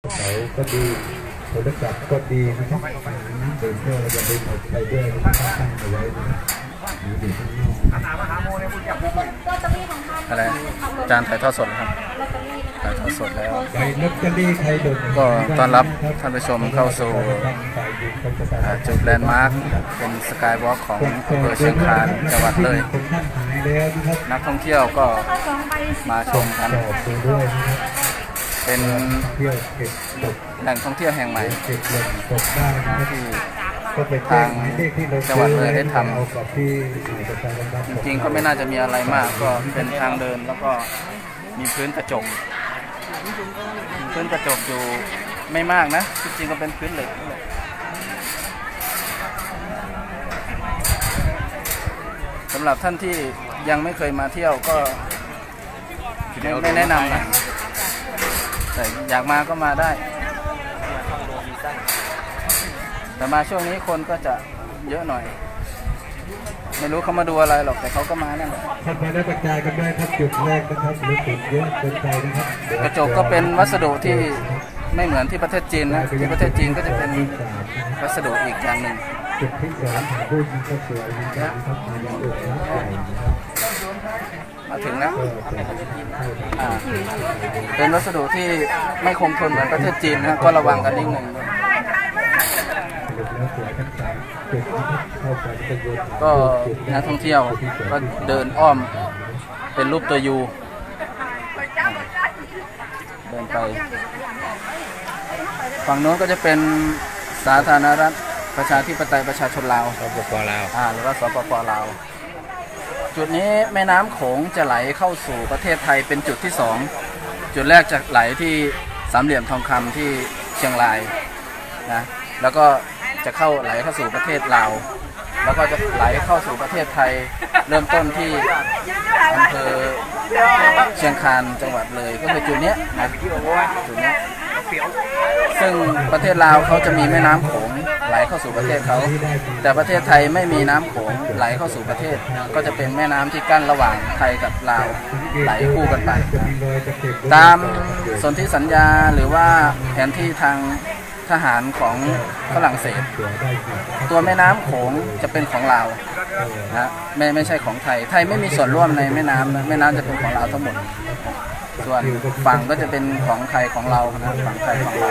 เขาก็ดีโทรศัพท์ก็ดีนะครับเดินก็จะไปหมดไปด้วยตั้งเอาไว้อยู่ดีข้างนอกอะไรจานถ่ายทอดสดครับถ่ายทอดสดแล้วก็ต้อนรับท่านผู้ชมเข้าสู่จุดแลนด์มาร์คเป็นสกายวอล์กของอำเภอเชียงคานจังหวัดเลยนักท่องเที่ยวก็มาชมกันเป็นแหล่งท่องเที่ยวแห่งใหม่ที่ทางจังหวัดเลยได้ทำจริงๆก็ไม่น่าจะมีอะไรมากก็เป็นทางเดินแล้วก็มีพื้นกระจกอยู่ไม่มากนะจริงๆก็เป็นพื้นเหล็กสำหรับท่านที่ยังไม่เคยมาเที่ยวก็ไม่แนะนำนะแต่อยากมาก็มาได้แต่มาช่วงนี้คนก็จะเยอะหน่อยไม่รู้เขามาดูอะไรหรอกแต่เขาก็มานั่นแหละท่านไปได้กระจายกันได้ครับจุดแรกนะครับหรือจุดเยอะเกินไปนะครับกระจกก็เป็นวัสดุที่ไม่เหมือนที่ประเทศจีนนะที่ประเทศจีนก็จะเป็นวัสดุอีกอย่างหนึ่งจุดที่สองถ่ายรูปก็สวยนะครับมาอย่างอื่นนะใหญ่นะครับมาถึงแล้วเป็นวัสดุที่ไม่คงทนเหมือนประเทศจีนนะก็ระวังกันนิดหนึ่งก็นักท่องเที่ยวก็เดินอ้อมเป็นรูปตัวยูเดินไปฝั่งโน้นก็จะเป็นสาธารณรัฐประชาธิปไตยประชาชนลาวสปป.ลาวหรือว่าสปป.ลาวจุดนี้แม่น้ำโขงจะไหลเข้าสู่ประเทศไทยเป็นจุดที่2จุดแรกจะไหลที่สามเหลี่ยมทองคำที่เชียงรายนะแล้วก็จะไหลเข้าสู่ประเทศลาวแล้วก็จะไหลเข้าสู่ประเทศไทยเริ่มต้นที่อำเภอเชียงคานจังหวัดเลยก็คือจุดนี้นะจุดนี้ซึ่งประเทศลาวเขาจะมีแม่น้ำโขงไหลเข้าสู่ประเทศเขาแต่ประเทศไทยไม่มีน้ำโขงไหลเข้าสู่ประเทศก็จะเป็นแม่น้ำที่กั้นระหว่างไทยกับลาวไหลคู่กันไปตามสนธิสัญญาหรือว่าแผนที่ทางทหารของฝรั่งเศสตัวแม่น้ำโขงจะเป็นของลาวนะไม่ใช่ของไทยไม่มีส่วนร่วมในแม่น้ำนะแม่น้ำจะเป็นของลาวทั้งหมดส่วนฝั่งก็จะเป็นของไทยของเรานะฝั่งไทยของเรา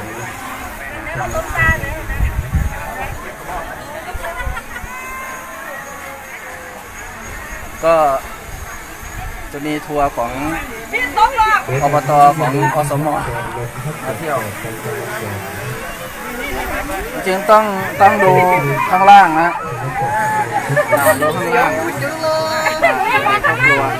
ก็จะมีทัวร์ของอบต.ของอสม.มาเที่ยวจริงต้องดูข้างล่างนะดูข้างล่างครอบครัว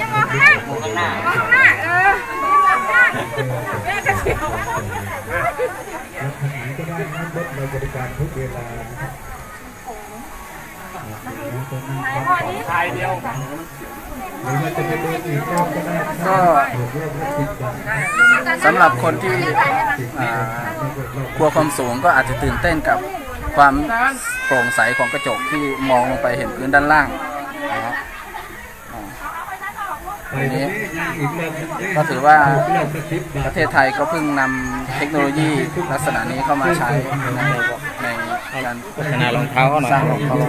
ทายเดียวก็สำหรับคนที่กลัวความสูงก็อาจจะตื่นเต้นกับความโปร่งใสของกระจกที่มองลงไปเห็นพื้นด้านล่างนะครับนี้ก็ถือว่าประเทศไทยก็เพิ่งนำเทคโนโลยีลักษณะนี้เข้ามาใช้ในการพัฒนารองเท้าเขาหน่อย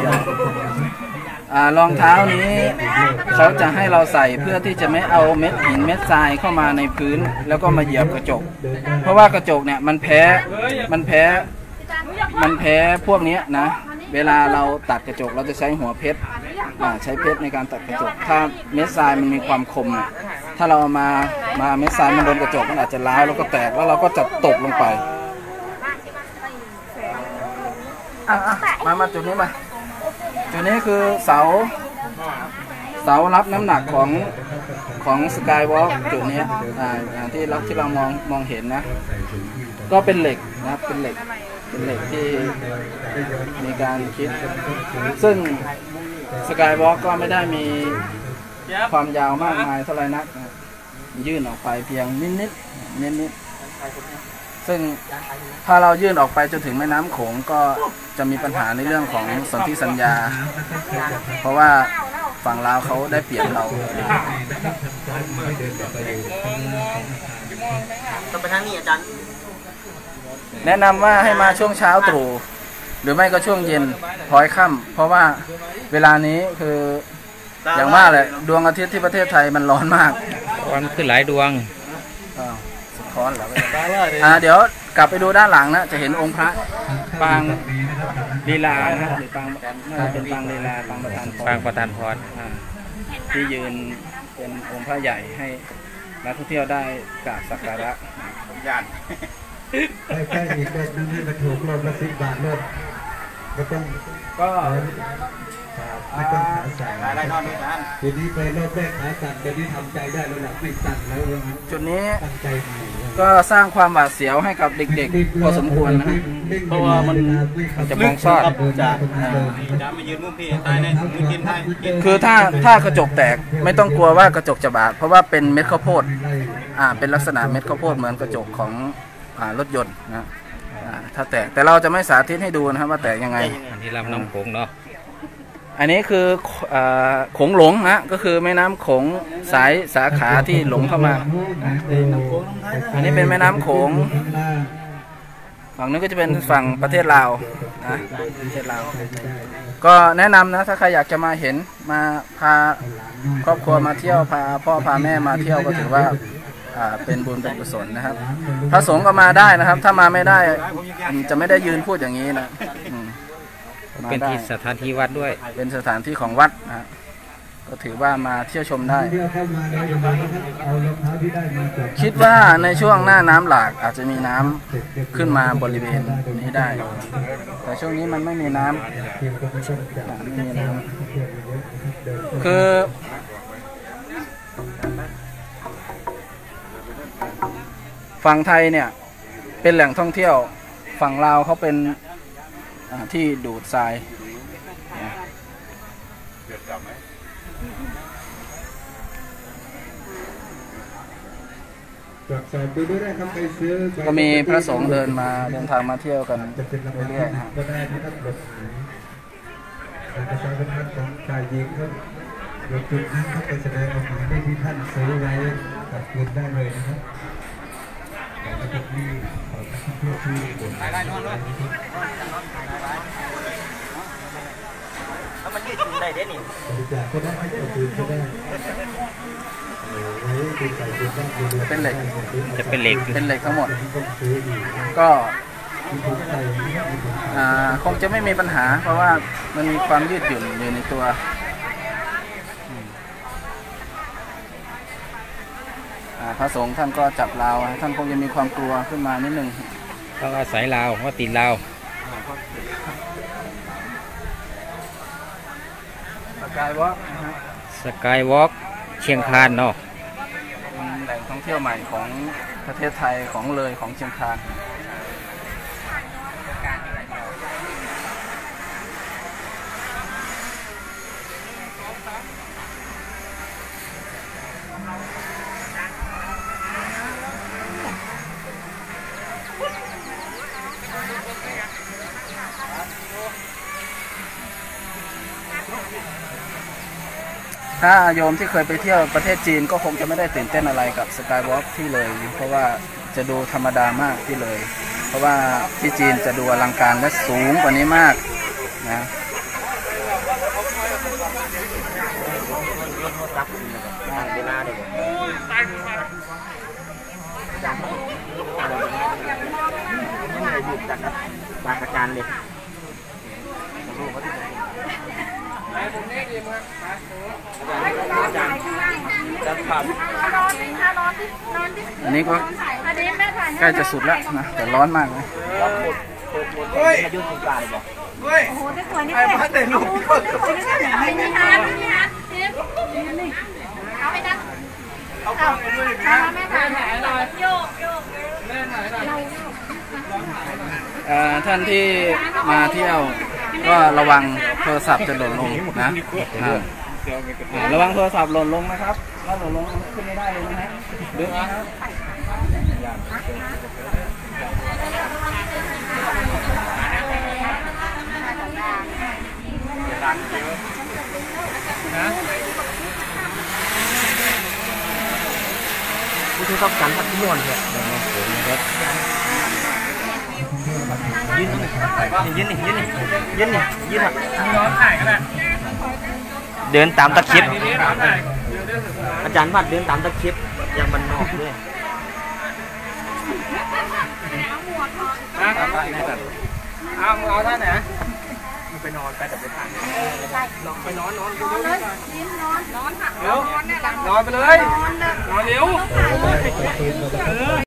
รองเท้านี้เขาจะให้เราใส่เพื่อที่จะไม่เอาเม็ดหินเม็ดทรายเข้ามาในพื้นแล้วก็มาเหยียบกระจกเพราะว่ากระจกเนี่ยมันแพ้พวกนี้นะเวลาเราตัดกระจกเราจะใช้หัวเพชรใช้เพชรในการตัดกระจกถ้าเม็ดทรายมันมีความคมถ้าเรามาเม็ดทรายมันโดนกระจกมันอาจจะร้าวแล้วก็แตกแล้วเราก็จะตกลงไปมาจุดนี้มาจุดนี้คือเสารับน้ำหนักของสกายวอล์กจุดนี้ที่เรามองเห็นนะก็เป็นเหล็กนะเป็นเหล็กที่มีการคิดซึ่งสกายวอล์กก็ไม่ได้มีความยาวมากมายเท่าไรนักยื่นออกไปเพียงนิดซึ่งถ้าเรายื่นออกไปจนถึงแม่น้ำโขงก็จะมีปัญหาในเรื่องของสนธิสัญญาเพราะว่าฝั่งลาวเขาได้เปรียบเราต้องไปทางนี้อาจารย์แนะนำว่าให้มาช่วงเช้าตรู่หรือไม่ก็ช่วงเย็นพลอยค่ำเพราะว่าเวลานี้คืออย่างว่าแหละดวงอาทิตย์ที่ประเทศไทยมันร้อนมากวันขึ้นหลายดวงสะท้อนเหรอเดี๋ยวกลับไปดูด้านหลังนะจะเห็นองค์พระปางลีลานะครับหรือปางน่าจะเป็นปางลีลาปางประธานพรปางประธานพรที่ยืนเป็นองค์พระใหญ่ให้นักท่องเที่ยวได้กราบสักการะญาติใกล้ๆอีกรถนึงให้มาถูกรถละ10 บาทรถก็ต้องก็ไม่ต้องขาสั่นทีนี้ไปรอบแรกขาสั่นเดี๋ยวนี้ทำใจได้แล้วแหละไม่สั่นแล้วจุดนี้ตั้งใจดีก็สร้างความหวาดเสียวให้กับเด็กๆพอสมควรนะฮะเพราะว่ามันจะมองซอดจะมายืนมุมพี่ตายในมือกินได้คือถ้ากระจกแตกไม่ต้องกลัวว่ากระจกจะบาดเพราะว่าเป็นเม็ดข้าวโพดเป็นลักษณะเม็ดข้าวโพดเหมือนกระจกของรถยนต์นะถ้าแตกแต่เราจะไม่สาธิตให้ดูนะครับว่าแตกยังไงอันนี้ลำน้ำโขงเนาะอันนี้คือโขงหลงนะก็คือแม่น้ำโขงสายสาขาที่หลงเข้ามาอันนี้เป็นแม่น้ำโขงฝั่งนี้ก็จะเป็นฝั่งประเทศลาวนะประเทศลาวก็แนะนำนะถ้าใครอยากจะมาเห็นมาพาครอบครัวมาเที่ยวพาพ่อพาแม่มาเที่ยวก็ถือว่าเป็นบุญเป็นกุศลนะครับพระสงฆ์ก็มาได้นะครับ ถ้ามาไม่ได้จะไม่ได้ยืนพูดอย่างนี้นะเป็นที่สถานที่วัดด้วยเป็นสถานที่ของวัดนะก็ถือว่ามาเที่ยวชมได้ คิดว่าในช่วงหน้าน้ำหลากอาจจะมีน้ำขึ้นมาบริเวณนี้ได้ แต่ช่วงนี้มันไม่มีน้ำคือฝั่งไทยเนี่ยเป็นแหล่งท่องเที่ยวฝั่งลาวเขาเป็นที่ดูดทรายก็มีพระสงฆ์เดินทางมาเที่ยวกันเรื่อยๆก็ได้นะครับรถประชาสัมพันธ์ของฝ่ายหญิงครับรถจุดนั้นเขาไปแสดงออกมาได้ที่ท่านซื้อไว้กับคืนได้เลยนะครับแล้วก็ที่เพื่อที่ได้นอนด้วยแล้วมันยืดจุดได้เด้นี่จากก็ได้ให้คืนก็ได้เป็นเหล็กจะเป็นเหล็กทั้งหมดก็คงจะไม่มีปัญหาเพราะว่ามันมีความยืดหยุ่นอยู่ในตัวพระสงฆ์ท่านก็จับราวท่านคงจะมีความกลัวขึ้นมานิดนึงเขาอาศัยลาวเขาติดลาวสกายวอล์กสกายวอล์กเชียงคานเนาะแหล่งท่องเที่ยวใหม่ของประเทศไทยของเลยของเชียงคานถ้าโยมที่เคยไปเที่ยวประเทศจีนก็คงจะไม่ได้ตื่นเต้นอะไรกับสกายวอล์กที่เลยเพราะว่าจะดูธรรมดามากที่เลยเพราะว่าที่จีนจะดูอลังการและสูงกว่านี้มากนะบางประการเลยอันนี้ก็ใกล้จะสุดแล้วนะแต่ร้อนมากเลยโอ้โหได้สวยนี่เลยมาแต่ลูกไม่มีฮาร์ดเอาไปนะเอาไปด้วยนะแม่ถ่ายโยกท่านที่มาเที่ยวก็ระวังโทรศัพท์จะหล่นลงนะระวังโทรศัพท์หล่นลงนะครับถ้าหล่นลงขึ้นไม่ได้เลยนะฮะดึงนะครับผู้ที่ต้องการพักที่นวลเนี่ยยืนเดินตามตะคริบอาจารย์วัดเดินตามตะคริบอย่างมันนอกด้วยเอาท่าไหนไปนอนไปแต่ไปถ่ายไปนอนเลยนอนค่ะนอนเนี่ยหลังนอนไปเลยนอนเร็วต่อไปก็เป็น